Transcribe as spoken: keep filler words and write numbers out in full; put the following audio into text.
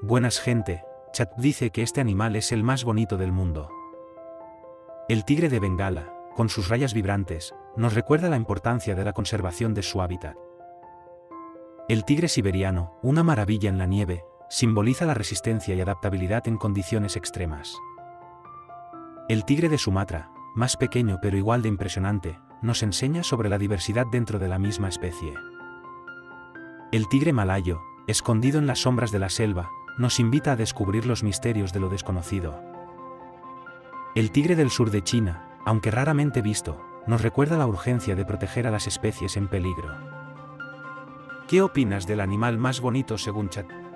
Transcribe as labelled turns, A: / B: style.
A: Buenas gente, Chat dice que este animal es el más bonito del mundo. El tigre de Bengala, con sus rayas vibrantes, nos recuerda la importancia de la conservación de su hábitat. El tigre siberiano, una maravilla en la nieve, simboliza la resistencia y adaptabilidad en condiciones extremas. El tigre de Sumatra, más pequeño pero igual de impresionante, nos enseña sobre la diversidad dentro de la misma especie. El tigre malayo, escondido en las sombras de la selva, nos invita a descubrir los misterios de lo desconocido. El tigre del sur de China, aunque raramente visto, nos recuerda la urgencia de proteger a las especies en peligro. ¿Qué opinas del animal más bonito según Chat?